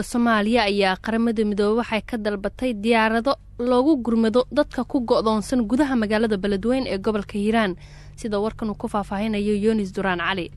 Soomaaliya ayaa qaramada midoobay waxay ka dalbatay diyaarado loogu gurmado dadka ku go'doonsan gudaha magaalada Beledweyne ee gobolka Hiiraan sida warkan uu ku faahfaahinayo Yunis Duraan Cali.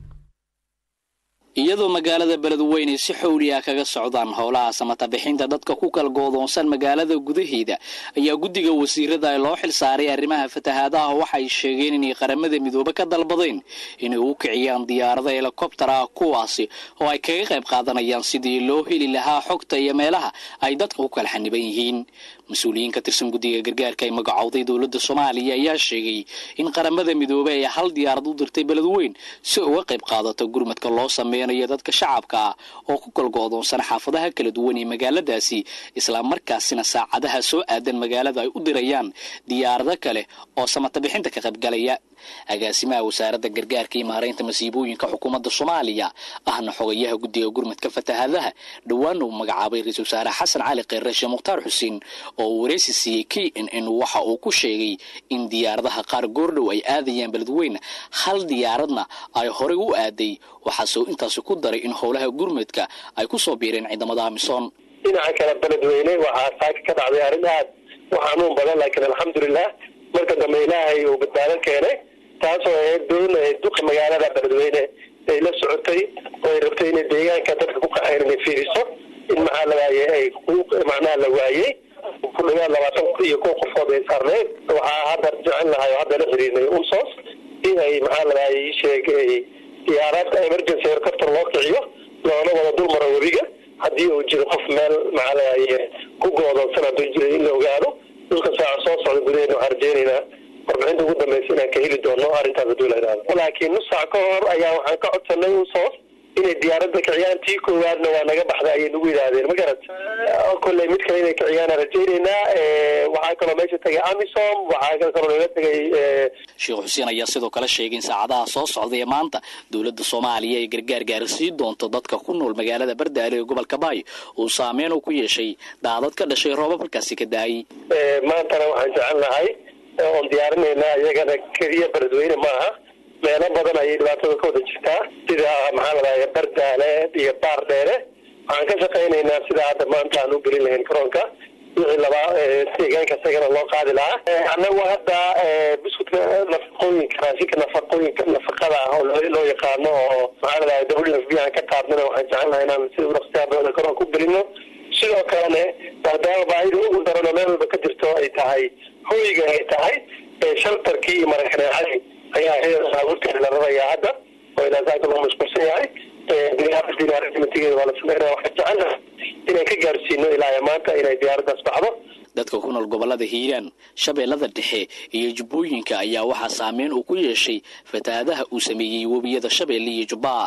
iyadoo magaalada Beledweyne si xawli ah kaga socdaan howlaha samata bixinta dadka ku kala go'doonsan magaalada gudaheeda ayaa guddiga wasiirada loo xil saaray arrimaha fatahaadaha waxay sheegeen in qaramada midoobay ka dalbadeen inay u kiciyaan diyaarado helicopter ah kuwaasi oo ay kaga qayb qaadanayaan sidii loo heli lahaa xogta iyo meelaha ay dadku u kala xaniban yihiin. مسؤولين كترسم قدية جرجار كي مقعودي دولة الصومالية ياشيجي إن قرمذا مذوبة هل دياردو درتي بلدوين سوء وقب قاضة جرمة كالله سمينا يدك كشعب كا أو كل قاضون سنة حافظها كالدويني مجال داسي إسلام مركز سنة ساعدها سوء أدن مجال ذا يقدريان ديار ذكله أو سمت بحنتك قب جليا agaasimaha wasaaradda gargaarka iyo maareynta masiibooyinka xukuumadda Soomaaliya ahna xogayaha guddiga gurmadka fatahaadaha dhawaan uu magacaabay ra'iisul wasaare Xasan Cali Qeyrashe Mukhtaar Xuseen oo wareysi siiyay KNN waxa uu ku sheegay in diyaaradaha qaar goordhow ay aadayaan Beledweyne hal diyaaradna ay hore u aaday waxa soo intaas ku daray in howlaha gurmadka ay ku soo biireen ciidamada Amisom dhinaca kale Beledweyne waxa saaka ka dhacday arrin aad waxaan u badan laakiin alxamdulillah marka dambe Ilaahay uu badbaado keenay taasoo ay doonayeen duqa magaalada Beledweyne ay la socotay oo ay rabtay in deegaanka dadka ku qaxaynay fiiriso in maxaa la waayay ku macnaha la waayay ku dhawaad 20 iyo qofood ay saarneen waxa hadda jecel lahay hadda la xiriirnay UNSOS in ay maxaa la waayay sheegay diyaarad emergency helicopter loo kiciyo loona wada dul maro wabiga haddii uu jiro qof meel maxaa la waayay ku go'doonsan haddii jiro in la ogaado dhulka saac soo socda gudaheeda waxaan rajaynaynaa warbixinta ugu dambaysa ka heli doono arrintaas dawladda laakiin nus saac ka hor ayaa waxaan ka codsanay UNSOS inay diyaaradda kiciyaan tii koowaadna waa naga baxday ayay nagu yiraahdeen ma garad kullay mid kale inay kiciyaan rajaynaynaa waxaa kaloo meesha tagay Amisom waxaa kaloo laga tagay Sheekh Xuseen ayaa sidoo kale sheegay in saacadaha soo socday maanta dawladda Soomaaliya ay gargaar gaarsiin doonto dadka ku nool magaalada Bardaale ee gobolka Baay oo saameyn ku yeeshay daadad ka dhashay roobabkaasi ka daayay maanta waxaan jecelnahay oo diyaarinayna iyagana kaliya Beledweyne maaha meelo badan ay dhibaatada ka wada jirtaa sida maxaa la yiraahdaa Bardaale iyo Baardheere waxaan ka shaqeynaynaa sida hadda maanta aan u gelin lahayn koronka wixii laba deegaanka sagana loo qaadi lahaa annagu hadda biskutka nafaqooyinka raashinka nafaqada oo loo yaqaano oo maxaa la yiraahdaa WFP aan ka qaadnana waxaan jecelnahay inaan si waqtiga koronka u gelino sidoo kalena maadaama baahida ugu daran meel walba ka jirto ay tahay hoyga ay tahay shelterkii marxaladii ayaa heerka la rabaya hadda oo ilaa saaka loo mashquulsan yahay diyaaradda matigeeda waa la sameeyaa waxa jecel inay ka gaarsiino ilaa maanta inay diyaaraddaas baxdo dadka ku nool gobolada Hiiraan Shabeellada Dhexe iyo Jubbooyinka ayaa waxa saameyn uu ku yeeshay fatahaadaha uu sameeyay wabiyada Shabeelle iyo Jubbaa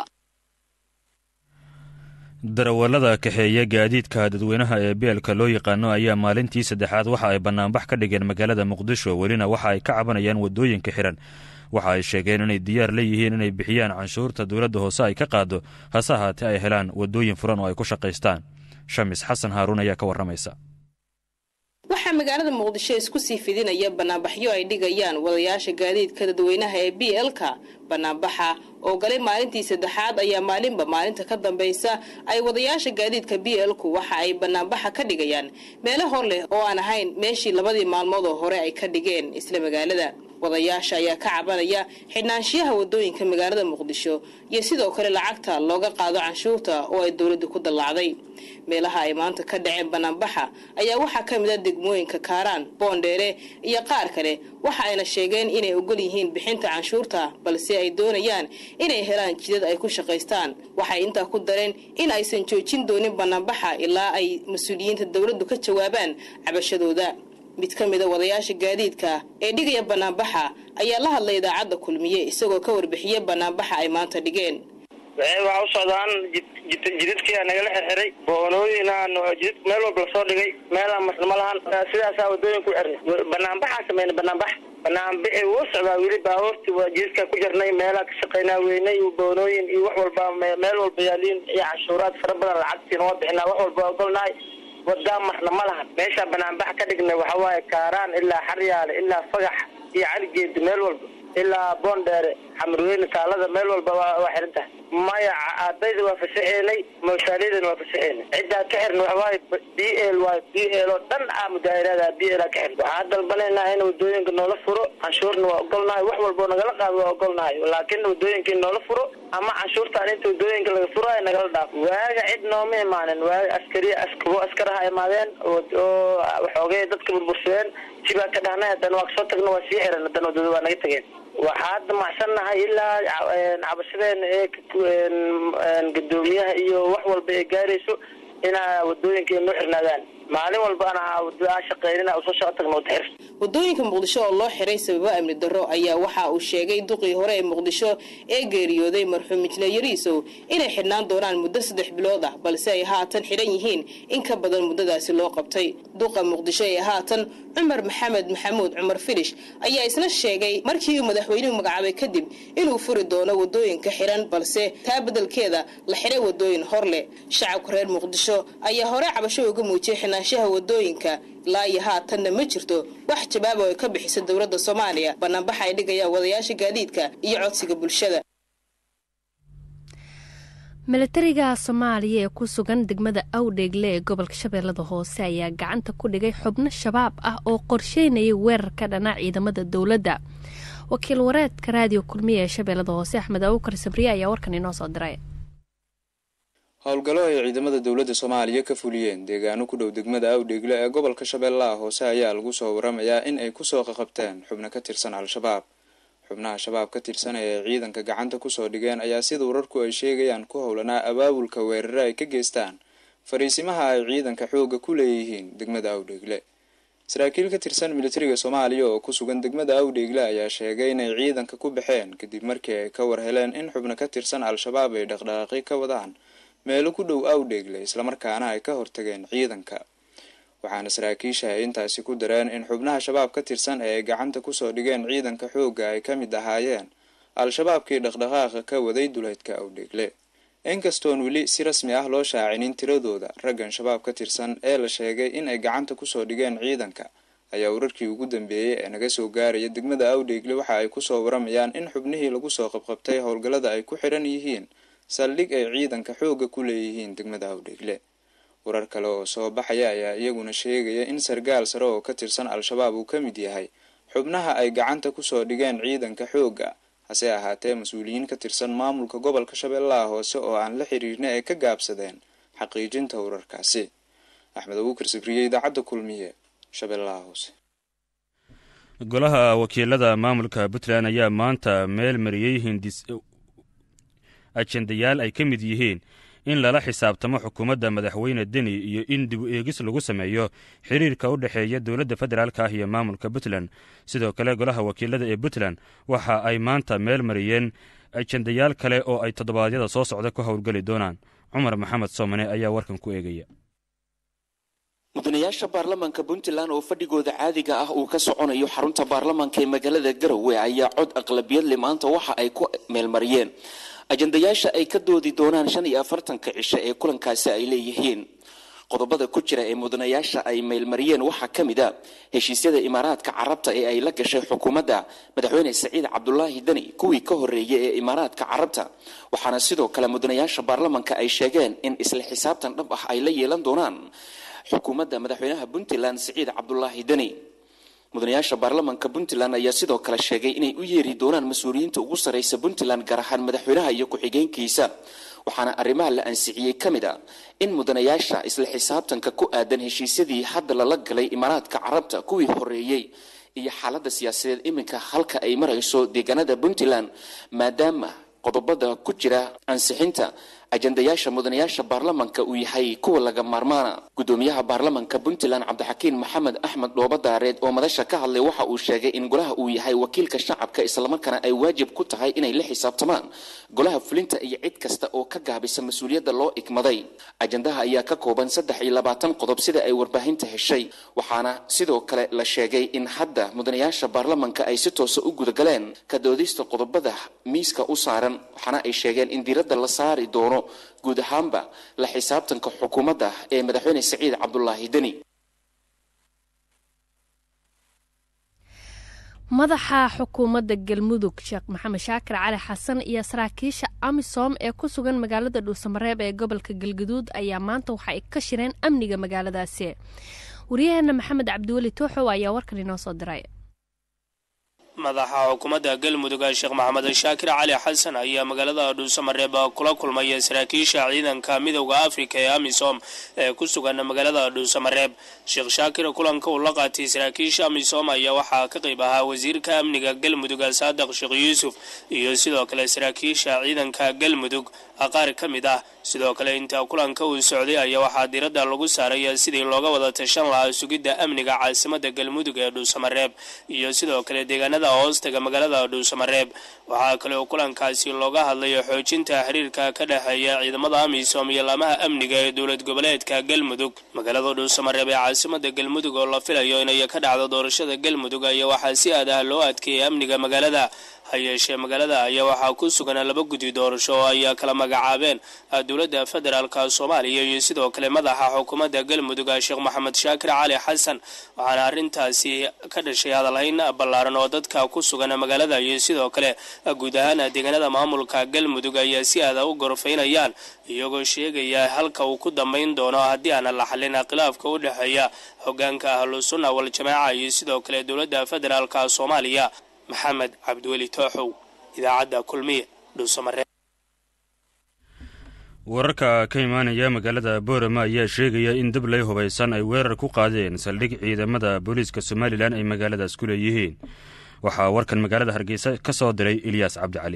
darawallada kaxeeya gaadiidka dadweynaha ee beelka loo yaqaano ayaa maalintii saddexaad waxa ay banaanbax ka dhigeen magaalada Muqdisho welina waxa ay ka cabanayaan wadooyinka xiran waxa ay sheegeen inay diyaar leeyihiin inay bixiyaan canshuurta dawladda hoose ay ka qaado hase ahaatee ay helaan wadooyin furan oo ay ku shaqaystaan Shamis Xasan Haaruun ayaa ka waramaysa waxaa magaalada Muqdisho isku sii fidinaya banaanbaxyo ay dhigayaan wadayaasha gaadiidka dadweynaha ee BLka banaanbaxa oo galay maalintii saddexaad ayaa maalinta ka dambaysa ay wadayaasha gaadiidka BLku waxa ay banaanbaxa ka dhigayaan meelo hor leh oo aan ahayn meeshii labadii maalmood oo hore ay ka dhigeen isla magaalada wadayaasha ayaa ka cabanaya xidhnaanshiyaha wadooyinka magaalada Muqdisho iyo sidoo kale lacagta looga qaado canshuurta oo ay dawladdu ku dallacday meelaha ay maanta ka dhaceen banaanbaxa ayaa waxa ka mid ah degmooyinka Kaaraan Boondheere iyo qaar kale waxa ayna sheegeen inay ogol yihiin bixinta canshuurta balse ay doonayaan inay helaan jidad ay ku shaqaystaan waxay inta ku dareen in aysan joojin doonin banaanbaxa ilaa ay mas'uuliyiinta dawladdu ka jawaabaan cabashadooda mid ka mid ah wadayaasha gaadiidka ee dhigaya banaanbaxa ayaa la hadlay idaacadda Kulmiye isagoo ka warbixiyay banaanbaxa ay maanta dhigeen waxa u socdaan jidadkii aan naga xiray boonooyinaan jid meel walba soo dhigay meel aan mas'uul lahaan sidaas ah wadooyin ku xiray banaanbaxa sameeyay banaanbax uu socdaa wili baahoorti waa jidka ku jirnay meel ka shaqeynaa weynay boonooyin iyo wax walba meel walba yaaliin iyo cashuuraad fara badan lacagtii noo bixinaa wax walba ogolnahay wada marna malahan meesha banaanbax ka dhignay waxa waaye Kaaraan ilaa Xaryaale ilaa Fagax iyo Caligeed meel walba ilaa Boondheere Xamrooyin Taalada meel walba waa xirinta maya ardayda waa fasaxeenay mawsaaliyadan waa fasaxeenay ciddaa ka xirna waxawaaye BL waa BL oo dhan mudaahirada BL ka xirna waxaa dalbanaynaa in wadooyinka noola furo canshuurna waa ogolnahay wax walbo nagala qaado waa ogolnahay laakiin wadooyinka noola furo ama canshuurta inta wadooyinka laga furo ay nagala dhaafo waaga cid nooma imaanin waaga askaraha imaadeen oo waxoogay dadka burbursadeen sibaa ka dhahnay haddana waa kasoo tagna waa sii xiran haddana wadada waa naga tageen waxaa damacsannahay ilaa cabashadeena ee gudoomiyaha iyo wax walba ay gaarayso inaa wadooyinka noo xirnaadaan maalin walba ana wadada shaqeynina usoo shaqo tagno xir wadooyinka muqdisho oo loo xiray sababo amni darro ayaa waxa uu sheegay duqii hore ee muqdisho ee geeriyooday marxuum Mijle Yariisow inay xidhnaan doonaan muddo 3 bilood ah balse ay haatan xiran yihiin in ka badan muddadaasi loo qabtay duqa muqdisho ee haatan Cumar Maxamed Maxamuud Cumar Filish ayaa isna sheegay markii uu madaxweynuhu magacaabay kadib inuu furi doono wadooyinka xiran balse taa beddelkeeda la xiray wadooyin horle shacabka reer muqdisho ayaa hore cabasho uga muujiyay xinaanshaha wadooyinka ilaa iyo haatanna ma jirto wax jawaab oo ka bixisa dawladda Soomaaliya banaanbax ay dhigayaan wadayaasha gaadiidka iyo codsiga bulshada militariga Soomaaliya ee ku sugan degmada Awdheegle ee gobolka Shabeellada Hoose ayaa gacanta ku dhigay xubno shabaab ah oo qorsheynayay weerar ka dhana ciidamada dawladda wakiil wareedka raadiyo kulmiye ee Shabeellada Hoose Axmed Abuukar Sabriye ayaa warkan inoo soo diray howlgalo ay ciidamada dawladda Soomaaliya ka fuliyeen deegaano ku dhow degmada Awdheegle ee gobolka Shabeellaha Hoose ayaa lagu soo waramayaa in ay ku soo qabteen xubno ka tirsan al-shabaab xubnaha shabaab ka tirsan ee ciidanka gacanta ku soo dhigeen ayaa sida wararku ay sheegayaan ku howlanaa abaabulka weerarada ay ka geystaan fariisimaha ay ciidanka xooga ku leeyihiin degmada Awdheegle saraakiil ka tirsan militariga Soomaaliya oo ku sugan degmada Awdheegle ayaa sheegay in ay ciidanka ku baxeen kadib markii ay ka war heleen in xubno ka tirsan al-shabaab ay dhaqdhaqaaqi ka wadaan meel ku dhow Awdheegle isla markaana ay ka hortageen ciidanka waxaana saraakiisha intaasi ku dareen in xubnaha shabaab ka tirsan ee gacanta ku soo dhigeen ciidanka xooga ay ka mid ahaayeen al-shabaabkii dhaqdhaqaaqa ka waday duleedka Awdheegle inkastoo weli si rasmi ah loo shaacinin tiradooda raggan shabaab ka tirsan ee la sheegay in ay gacanta ku soo dhigeen ciidanka ayaa wararkii ugu dambeeyay ee naga soo gaaraya degmada Awdheegle waxa ay ku soo waramayaan in xubnihii lagu soo qabqabtay howlgalada ay ku xiran yihiin saldhig ay ciidanka xooga ku leeyihiin degmada Awdheegle warar kale oo soo baxaya ayaa iyaguna sheegaya in sargaal sare oo ka tirsan al-shabaab uu ka mid yahay xubnaha ay gacanta ku soo dhigeen ciidanka xooga hase ahaatee mas'uuliyiin ka tirsan maamulka gobolka Shabeellaha Hoose oo aan la xiriirna ay ka gaabsadeen xaqiijinta wararkaasi Axmed Abuukar Sabriye idaacadda kulmiye Shabeellaha Hoose golaha wakiilada maamulka Puntland ayaa maanta meel mariyay ajendayaal ay ka mid yihiin in lala xisaabtamo xukuumadda madaxweyne Deni iyo in dib u eegis lagu sameeyo xiriirka u dhaxeeya dawladda federaalka ah iyo maamulka Puntland sidoo kale golaha wakiilada ee Puntland waxa ay maanta meel mariyeen ajendayaal kale oo ay toddobaadyada soo socda ku howlgali doonaan Cumar Maxamed Soomane ayaa warkan ku eegaya mudanayaasha baarlamaanka Puntland oo fadhigooda caadiga ah uu ka soconayo xarunta baarlamaanka ee magaalada Garowe ayaa cod aqlabiyad leh maanta waxa ay ku meel mariyeen ajendayaasha ay ka doodi doonaan 45 cisho ee kulankaasi ay leeyihiin qodobada ku jira ee mudanayaasha ay meel mariyeen waxa kamid ah heshiisyada Imaaraadka Carabta ee ay la gashay xukuumadda madaxweyne Saciid Cabdullaahi Deni kuwii ka horeeyay ee Imaaraadka Carabta waxaana sidoo kale mudanayaasha baarlamaanka ay sheegeen in isla xisaabtan dhab ah ay la yeelan doonaan xukuumadda madaxweynaha Puntland Saciid Cabdullaahi Deni mudanayaasha baarlamaanka Puntland ayaa sidoo kale sheegay inay u yeeri doonaan mas'uuliyiinta ugu sareysa Puntland gaar ahaan madaxweynaha iyo ku-xigeenkiisa waxaana arrimaha la ansixiyay kamid ah in mudanayaasha isla xisaabtanka ku aadan heshiisyadii hadda la galay Imaaraadka Carabta kuwii horeeyay iyo xaaladda siyaasadeed iminka halka ay marayso deegaanada Puntland maadaama qodobada ku jira ansixinta ajendayaasha mudanayaasha baarlamaanka uu yahay kuwa laga maarmaana gudoomiyaha baarlamaanka Puntland Cabdixakiin Maxamed Axmed Dhoobadaareed oo madasha ka hadlay waxa uu sheegay in golaha uu yahay wakiilka shacabka isla markaana ay waajib ku tahay inay la xisaabtamaan golaha fulinta iyo cid kasta oo ka gaabisa mas'uuliyadda loo igmaday ajendaha ayaa ka kooban 23 qodob sida ay warbaahinta heshay waxaana sidoo kale la sheegay in hadda mudanayaasha baarlamaanka ay si toos ah u gudagaleen ka doodista qodobada miiska u saaran waxaana ay sheegeen in diiradda la saari doono guud ahaanba la xisaabtanka xukuumadda ee madaxweyne Saciid Cabdullaahi Deni madaxa xukuumadda galmudug sheekh maxamed shaakir cali xasan iyo saraakiisha amisom ee ku sugan magaalada dhuusamareeb ee gobolka galgaduud ayaa maanta waxa ay ka shireen amniga magaaladaasi. wariyaheena maxamed cabdiweli tooxow ayaa warkan inoo soo diray. madaxa xukuumadda galmudug sheekh maxamed shaakir cali xasan ayaa magaalada dhuusamareeb kula kulmay saraakiisha ciidanka midowga afrika ee amisom ee ku sugan magaalada dhuusamareeb. sheekh shaakir kulanka uu la qaatay saraakiisha amisom ayaa waxaa ka qayb ahaa wasiirka amniga galmudug saadaq sheekh yuusuf iyo sidoo kale saraakiisha ciidanka galmudug qaar ka mid ah. sidoo kale inta kulanka uu socday ayaa waxaa diiradda lagu saaray sidii looga wada tashan lahaa sugidda amniga caasimadda galmudug ee dhuusamareeb iyo sidoo kale deegaanada hoostaga magaalada dhuusamareeb. waxaa kale oo kulankaasi looga hadlay xoojinta xiriirka ka dhexeeya ciidamada amisom iyo laamaha amniga ee dowlad goboleedka galmudug. magaalada dhuusamareeb ee caasimadda galmudug oo la filayo inay ka dhacdo doorashada galmudug ayaa waxaa si aad ah loo adkeeyay amniga magaalada. hayeeshee magaalada ayaa waxaa ku sugan 2 guddi doorasho oo ay kala magacaabeen dowladda federaalka Soomaaliya iyo sidoo kale madaxa xukuumadda galmudug sheekh maxamed shaakir cali xasan. waxaana arintaasi ka dhashay hadalhayn ballaaran oo dadka ku sugan magaalada iyo sidoo kale guud ahaan deegaanada maamulka galmudug ayaa si aad u gorfeynayaan iyagoo sheegaya halka uu ku dambeyn doono haddii aan la xalin khilaafka u dhaxeeya hoggaanka ahlus sunna wal jamaa iyo sidoo kale dowladda federaalka Soomaaliya. maxamed cabdiweli tooxow, idaacadda kulmiye, dhuusamareeb. wararka ka imaanaya magaalada boorama ayaa sheegaya in dablay hubaysan ay weerar ku qaadeen saldhig ciidamada booliiska somalilan ay magaaladaas ku leeyihiin. waxaa warkan magaalada hargeysa ka soo diray ilyaas cabdicali.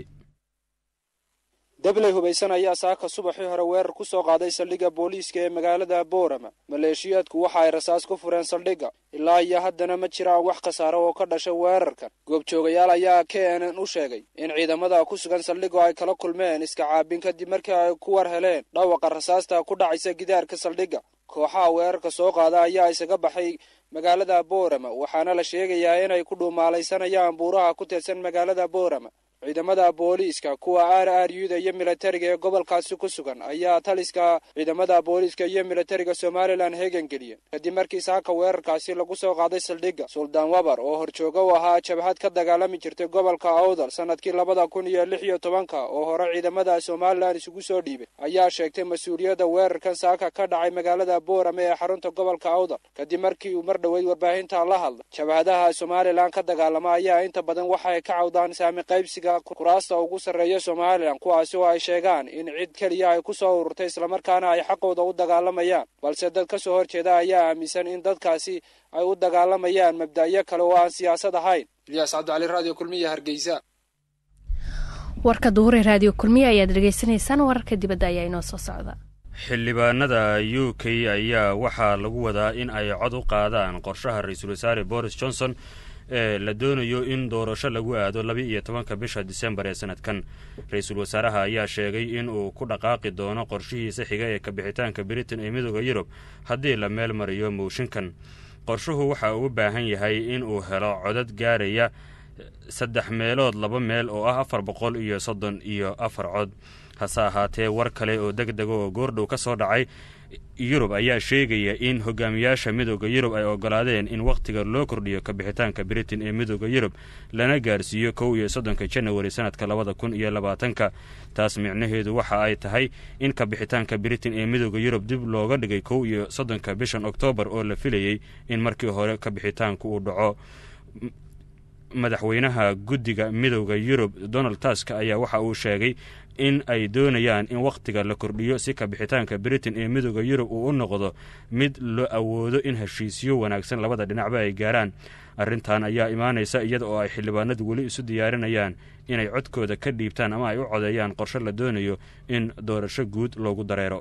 dablay hubaysan ayaa saaka subaxii hore weerar ku soo qaaday saldhigga booliiska ee magaalada boorama. maleeshiyaadku waxa ay rasaas ku fureen saldhigga. ilaa iyo haddana ma jiraan wax khasaare oo ka dhashay weerarkan. goobjoogayaal ayaa KNN u sheegay in ciidamada ku sugan saldhiggu ay kala kulmeen iska caabin kadib markii ay ku war heleen dhawaqa rasaasta ku dhacaysa gidaarka saldhigga. kooxaha weerarka soo qaada ayaa isaga baxay magaalada boorama waxaana la sheegayaa inay ku dhuumaalaysanayaan buuraha ku tirsan magaalada boorama. ciidamada booliiska kuwa RRU-da iyo militariga ee gobolkaasi ku sugan ayaa taliska ciidamada booliiska iyo militariga Somaliland heegan geliyay kadib markii saaka weerarkaasi lagu soo qaaday saldhigga. Suldaan Wabar oo horjooga u ahaa jabhad ka dagaalami jirtay gobolka Awdal sanadkii 2016 oo hore ciidamada Somaliland isugu soo dhiibay ayaa sheegtay mas'uuliyadda weerarkan saaka ka dhacay magaalada Boorama ee xarunta gobolka Awdal kadib markii uu mar dhaweyd warbaahinta la hadlay. jabhadaha Somaliland ka dagaalama ayaa inta badan waxay ka cawdaan saami qaybsiga kuraasta ugu sarreeya Somaliland kuwaasi oo ay sheegaan in cid kaliya ay ku soo ururtay isla markaana ay xaqooda u dagaalamayaan balse dad ka soo horjeeda ayaa aaminsan in dadkaasi ay u dagaalamayaan mabda'yo kale oo aan siyaasad ahayn. Ilyas Cabdicali, Radio Kulmiye, Hargeysa. warka duure Radio Kulmiye ayaad dhageysanaysaan. wararka dibadda ayaa inoo soo socda. xildhibaanada UK ayaa waxaa lagu wadaa in ay cod u qaadaan qorshaha ra'iisul wasaare Boris Johnson ee la doonayo in doorasho lagu aado 12 bisha Diseembar ee sanadkan. ra'iisul wasaaraha ayaa sheegay in uu ku dhaqaaqi doono qorshihiisa xiga ee ka bixitaanka Britain ee midowga Yurub haddii la meel mariyo mooshinkan. qorshuhu waxa uu u baahan yahay in uu helo codad gaaraya 3 meelood 2 meel oo ah 434 cod. hase ahaatee war kale oo degdeg oo goordhow ka soo dhacay Yurub ayaa sheegaya in hogaamiyaasha midowga Yurub ay ogolaadeen in waqtiga loo kordhiyo ka bixitaanka Britain ee midowga Yurub lana gaarsiiyo 31 January sanadka 2020. taas micnaheedu waxa ay tahay in ka bixitaanka Britain ee midowga Yurub dib looga dhigay 31 bishan October oo la filayay in markii hore ka bixitaanku uu dhaco. madaxweynaha guddiga midowga Yurub Donald Tusk ayaa waxa uu sheegay in ay doonayaan in waqtiga la kordhiyo si ka bixitaanka Britain ee midowga Yurub uu u noqdo mid loo awoodo in heshiisyo wanaagsan labada dhinacba ay gaaraan. arrintan ayaa imaanaysa iyada oo ay xildhibaanadu weli isu diyaarinayaan inay codkooda ka dhiibtaan ama ay u codeeyaan qorshe la doonayo in doorasho guud loogu dareero.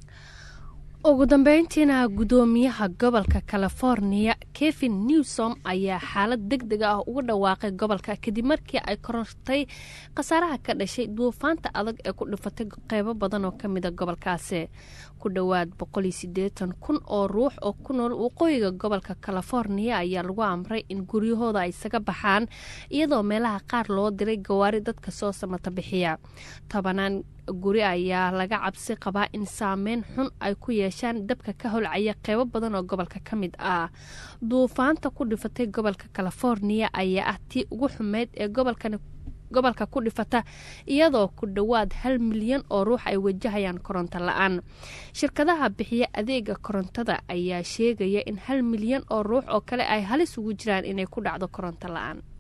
ugu dambeyntiina gudoomiyaha gobolka California Kevin Newsom ayaa xaalad degdeg ah ugu dhawaaqay gobolka kadib markii ay korontay khasaaraha ka dhashay duufaanta adag ee ku dhifatay qaybo badan oo ka mid ah gobolkaasi. ku dhawaad 180,000 oo ruux oo ku nool waqooyiga gobolka California ayaa lagu amray in guryahooda ay isaga baxaan iyadoo meelaha qaar loo diray gawaari dadka soo samata bixiya. tabanaan guri ayaa laga cabsi qabaa in saameyn xun ay ku yeeshaan dabka ka holcaya qaybo badan oo gobolka ka mid ah. duufaanta ku dhifatay gobolka California ayaa ah tii ugu xumeyd ee gobolka ku dhifata iyadoo ku dhawaad 1 milyan oo ruux ay wajahayaan koronto la'aan. Shirkadaha bixiya adeega korontada ayaa sheegaya in 1 milyan oo ruux oo kale ay halis ugu jiraan inay ku dhacdo koronto la'aan.